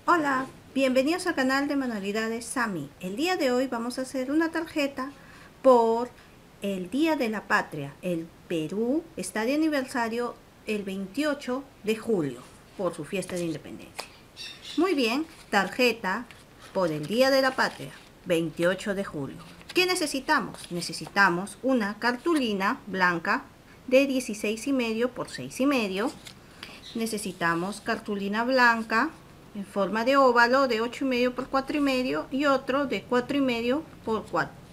Hola, bienvenidos al canal de Manualidades Sami. El día de hoy vamos a hacer una tarjeta por el Día de la Patria. El Perú está de aniversario el 28 de julio por su fiesta de independencia. Muy bien, tarjeta por el Día de la Patria, 28 de julio. ¿Qué necesitamos? Necesitamos una cartulina blanca de 16,5 por 6,5. Necesitamos cartulina blanca en forma de óvalo de 8,5 por 4,5 y otro de 4,5 por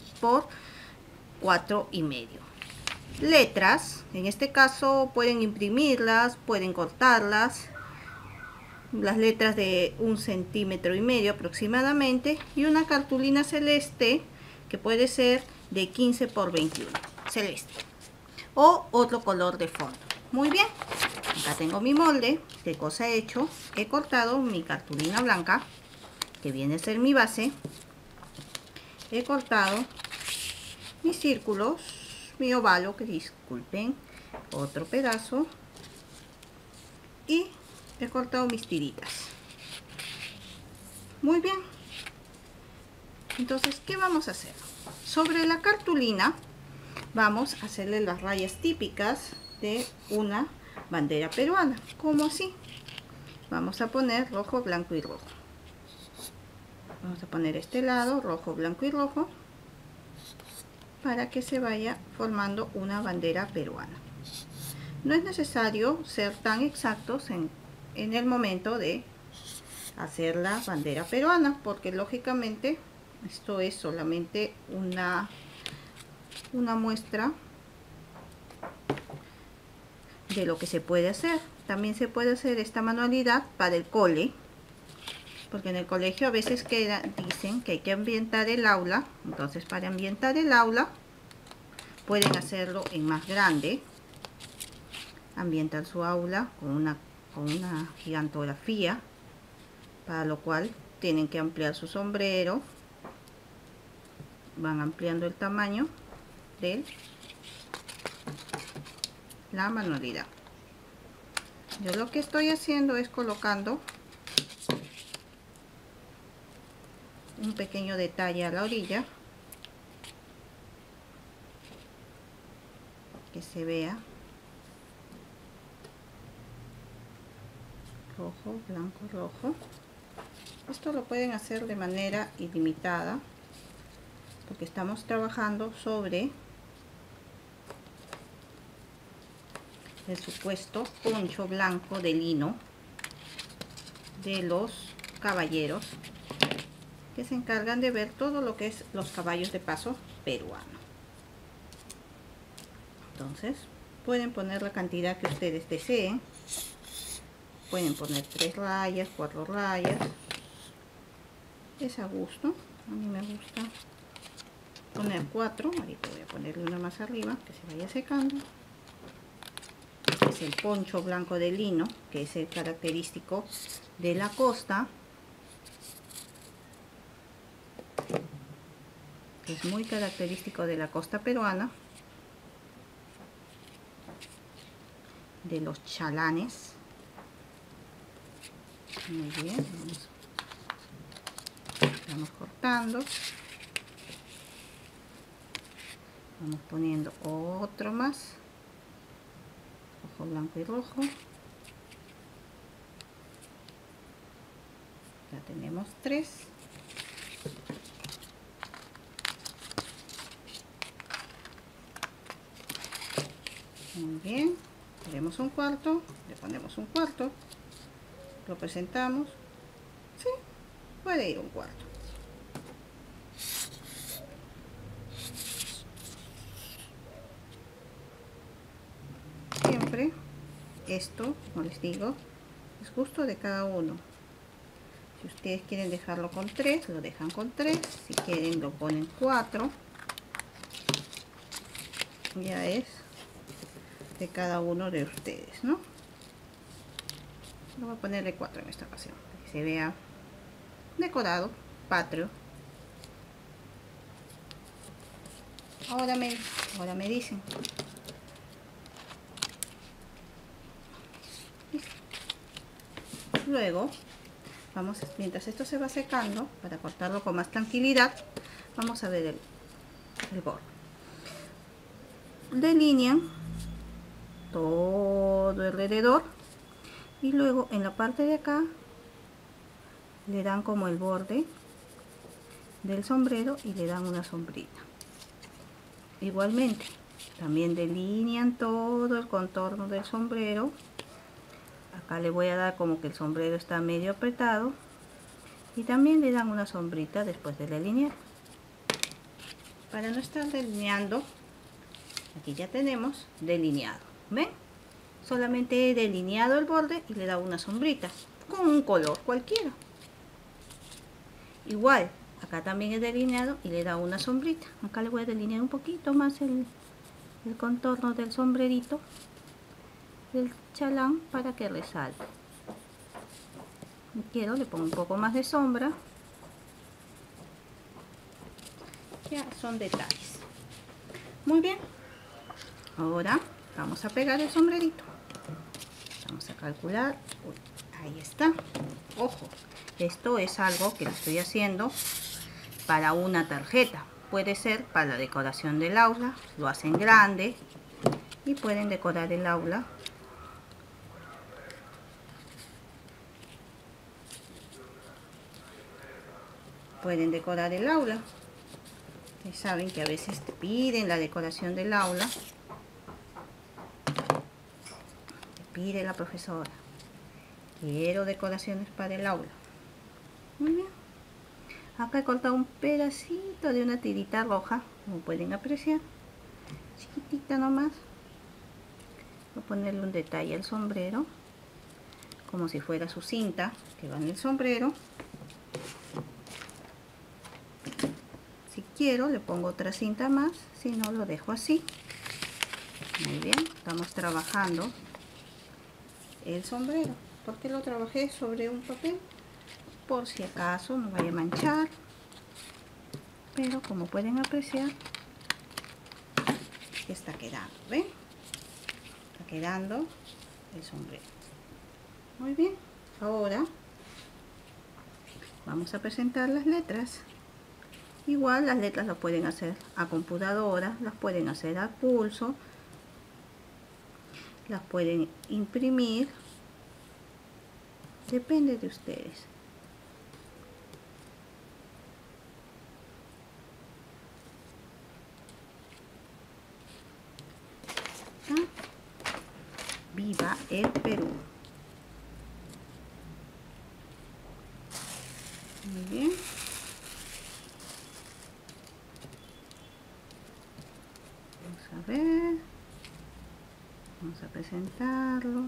4,5. Letras, en este caso pueden imprimirlas, pueden cortarlas. Las letras de 1,5 cm aproximadamente, y una cartulina celeste que puede ser de 15 por 21, celeste, o otro color de fondo. Muy bien, acá tengo mi molde. ¿Qué cosa he hecho? He cortado mi cartulina blanca, que viene a ser mi base. He cortado mis círculos, mi ovalo, que disculpen, otro pedazo, y he cortado mis tiritas. Muy bien, entonces, ¿qué vamos a hacer? Sobre la cartulina vamos a hacerle las rayas típicas de una bandera peruana, como así. Vamos a poner rojo, blanco y rojo. Vamos a poner este lado rojo, blanco y rojo, para que se vaya formando una bandera peruana. No es necesario ser tan exactos en el momento de hacer la bandera peruana, porque lógicamente esto es solamente una muestra de lo que se puede hacer. También se puede hacer esta manualidad para el cole, porque en el colegio a veces dicen que hay que ambientar el aula. Entonces, para ambientar el aula pueden hacerlo en más grande. Ambientan su aula con una gigantografía, para lo cual tienen que ampliar su sombrero. Van ampliando el tamaño de la manualidad. Yo lo que estoy haciendo es colocando un pequeño detalle a la orilla, que se vea rojo, blanco, rojo. Esto lo pueden hacer de manera ilimitada, porque estamos trabajando sobre el supuesto poncho blanco de lino de los caballeros, que se encargan de ver todo lo que es los caballos de paso peruano. Entonces, pueden poner la cantidad que ustedes deseen. Pueden poner 3 rayas, 4 rayas. Es a gusto. A mí me gusta poner 4. Ahorita voy a ponerle una más arriba, que se vaya secando. Este es el poncho blanco de lino, que es el característico de la costa. Es muy característico de la costa peruana, de los chalanes. Muy bien, vamos cortando, vamos poniendo otro más, rojo, blanco y rojo. Ya tenemos 3. Muy bien, queremos un cuarto, le ponemos un cuarto, lo presentamos. Sí, puede ir un cuarto. Siempre esto, como les digo, es gusto de cada uno. Si ustedes quieren dejarlo con 3, lo dejan con 3. Si quieren, lo ponen 4. Ya es de cada uno de ustedes, ¿no? Voy a ponerle 4 en esta ocasión, para que se vea decorado, patrio. Ahora me dicen. Luego Vamos, mientras esto se va secando, para cortarlo con más tranquilidad, vamos a ver el borde. Delinean todo alrededor y luego en la parte de acá le dan como el borde del sombrero y le dan una sombrita. Igualmente también delinean todo el contorno del sombrero. Acá le voy a dar como que el sombrero está medio apretado y también le dan una sombrita después de delinear. Para no estar delineando, aquí ya tenemos delineado, ¿ven? Solamente he delineado el borde y le he dado una sombrita con un color cualquiera. Igual, acá también he delineado y le he dado una sombrita. Acá le voy a delinear un poquito más el contorno del sombrerito del chalán para que resalte. Si quiero, le pongo un poco más de sombra. Ya son detalles. Muy bien. Ahora vamos a pegar el sombrerito. Vamos a calcular. Uy, ahí está. Ojo, esto es algo que lo estoy haciendo para una tarjeta. Puede ser para la decoración del aula. Lo hacen grande y pueden decorar el aula. Pueden decorar el aula. Ustedes saben que a veces te piden la decoración del aula. Te pide la profesora: quiero decoraciones para el aula. Muy bien. Acá he cortado un pedacito de una tirita roja, como pueden apreciar. Chiquitita nomás. Voy a ponerle un detalle al sombrero, como si fuera su cinta que va en el sombrero. Si quiero le pongo otra cinta más, si no lo dejo así. Muy bien, estamos trabajando el sombrero. Porque lo trabajé sobre un papel, por si acaso no vaya a manchar. Pero como pueden apreciar, está quedando, ¿ven? Está quedando el sombrero. Muy bien, ahora vamos a presentar las letras. Igual las letras las pueden hacer a computadora, las pueden hacer a pulso, las pueden imprimir, depende de ustedes. Viva el Perú. Muy bien. Vamos a ver. Vamos a presentarlo.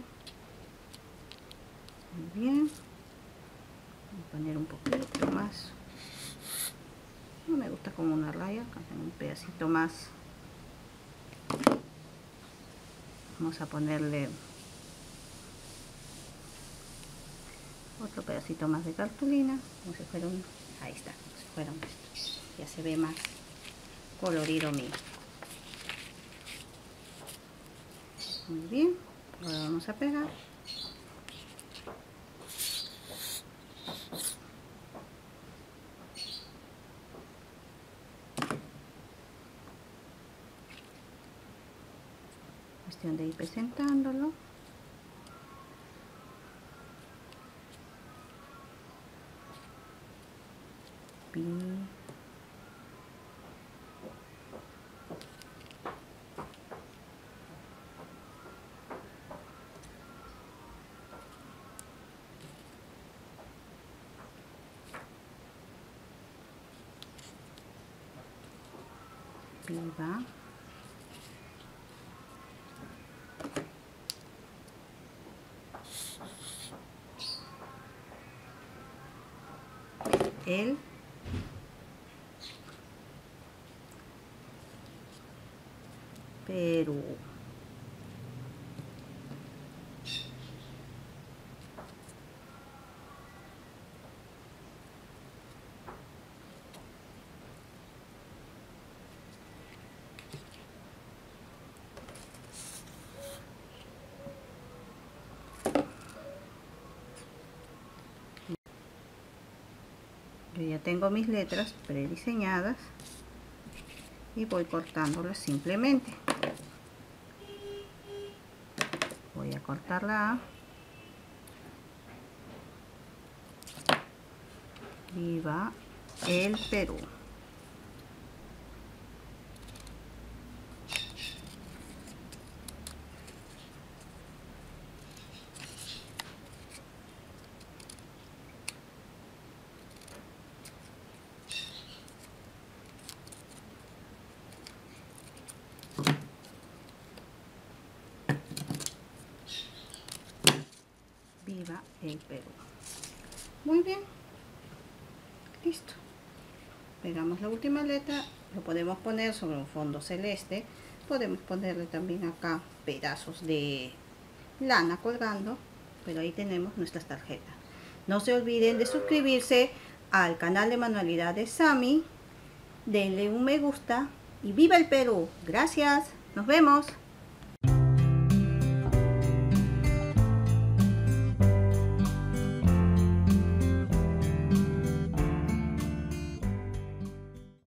Muy bien. Voy a poner un poquito más. No me gusta como una raya, acá tengo un pedacito más. Vamos a ponerle otro pedacito más de cartulina, como si fuera un... Ahí está, como si fuera un... Ya se ve más colorido mío. Muy bien, ahora vamos a pegar. Cuestión de ir presentándolo. Viva el Perú. Yo ya tengo mis letras prediseñadas y voy cortándolas simplemente. Voy a cortar la A. Viva el Perú. Viva el Perú. Muy bien. Listo. Pegamos la última letra. Lo podemos poner sobre un fondo celeste. Podemos ponerle también acá pedazos de lana colgando. Pero ahí tenemos nuestras tarjetas. No se olviden de suscribirse al canal de Manualidades Sami. Denle un me gusta. Y ¡viva el Perú! Gracias. Nos vemos.